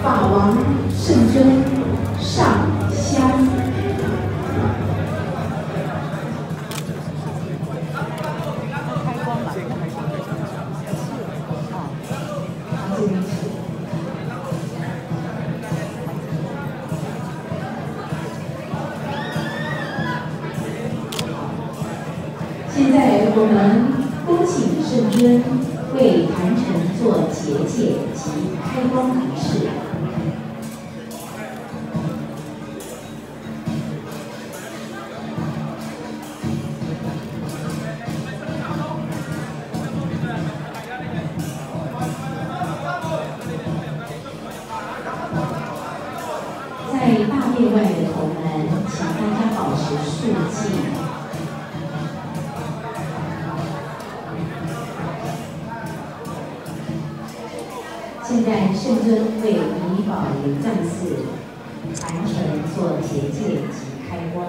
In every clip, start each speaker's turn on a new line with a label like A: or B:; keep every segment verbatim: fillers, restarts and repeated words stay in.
A: 法王圣真上香。 现在我们恭请圣尊为坛城做结界及开光仪式。在大殿外的同门，请大家保持肃静。 现在圣尊为怡保灵藏寺坛城做结界及开光。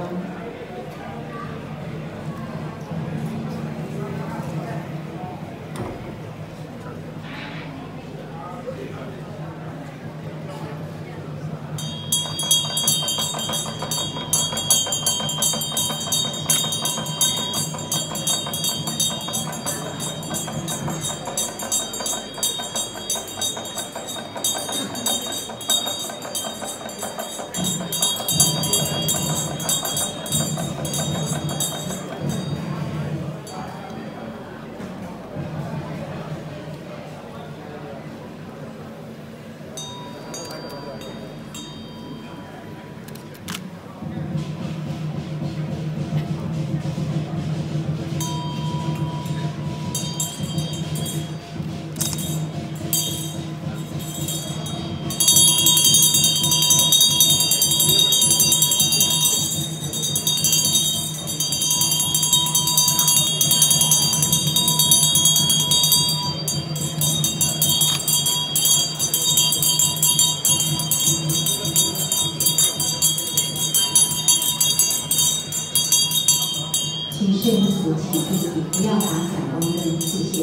A: 请圣子起立，不要打闪光灯，谢谢。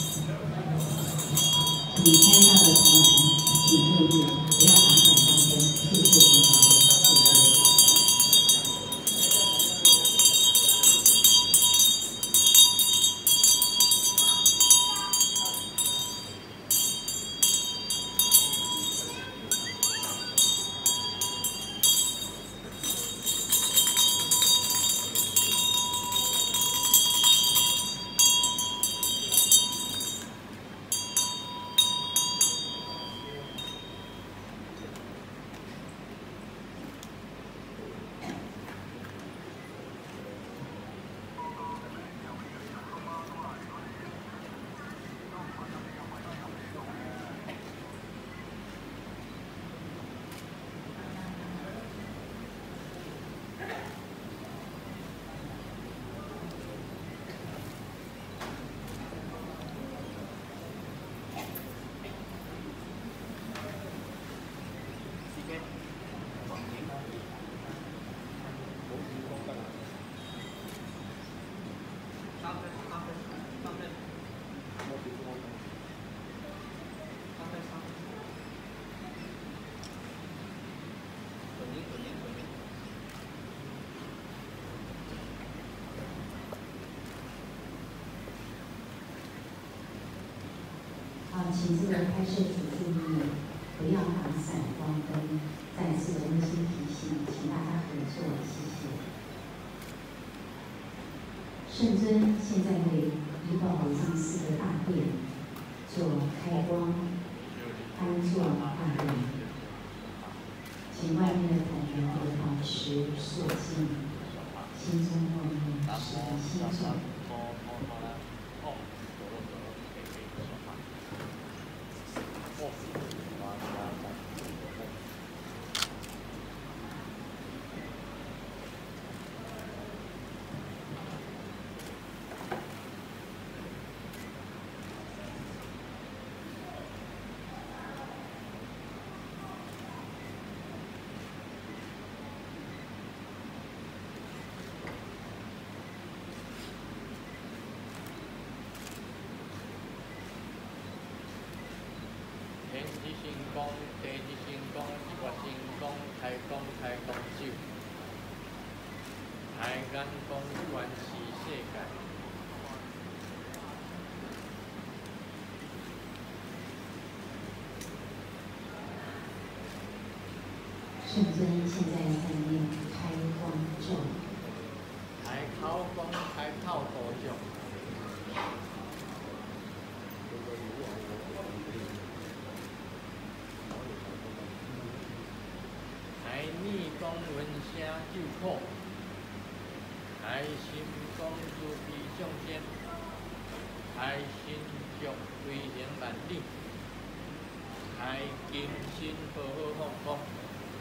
A: 请参加的同仁，请注意，不要打闪光灯，谢谢领导，谢谢。 啊，请自然拍摄组注意，不要打闪光灯。再次温馨提醒，请大家合作，谢谢。圣尊现在为怡保灵藏寺的大殿做开光、安坐大殿，请外面的同仁也保持肃静，心中默念十个心咒。
B: 天地神功，地地神功，月神功，太公太公手，太眼功观世世界。
A: 圣尊现在在念开光咒，
B: 开口光，开口多种。开耳讲闻声救苦，开心讲慈悲众生，开心足威灵万里，开金身好好放放。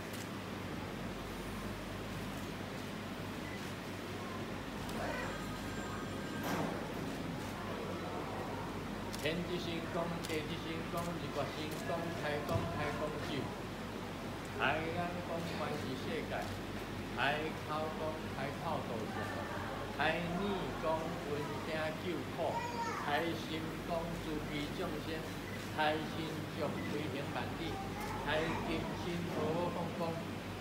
B: 天地神功，地地神功，日月神功，太公太公手，太眼讲观世世界，太口讲开口度众，太耳讲闻声救苦，太心讲慈悲众生，太心足威灵万里，太金身好好放放。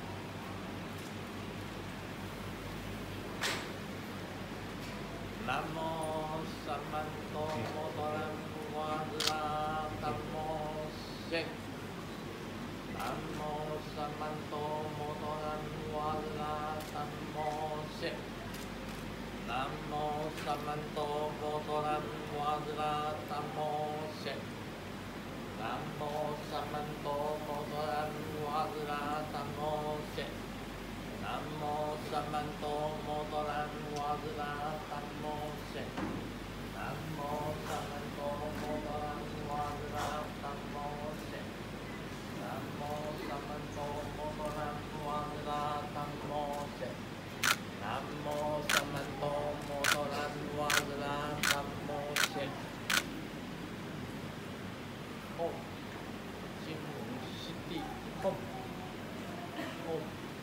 B: 南无萨满多摩多南无阿弥拉达摩塞。南无萨满多摩多南无阿弥拉达摩塞。南无萨满多摩多南无阿弥拉达摩塞。南无萨满多摩多南无阿弥拉达摩塞。南无萨满多摩多南无阿弥拉达摩塞。南无萨满多摩多南无阿弥拉达摩塞。南无萨满多摩多南无阿弥拉达摩塞。南无萨满多摩多南无阿弥拉达摩塞。唵，金无悉地唵。唵。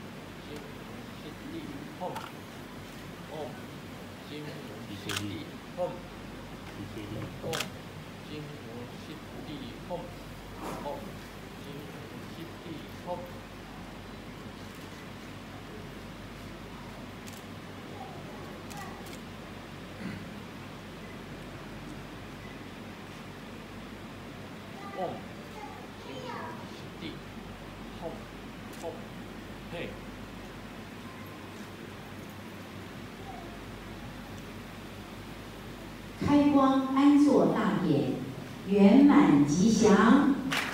B: 唵，唵，金无悉地唵，唵，金无悉地唵，唵，金无悉地唵。唵，金无悉地唵，唵，嘿。
A: 开光安坐大典，圆满吉祥。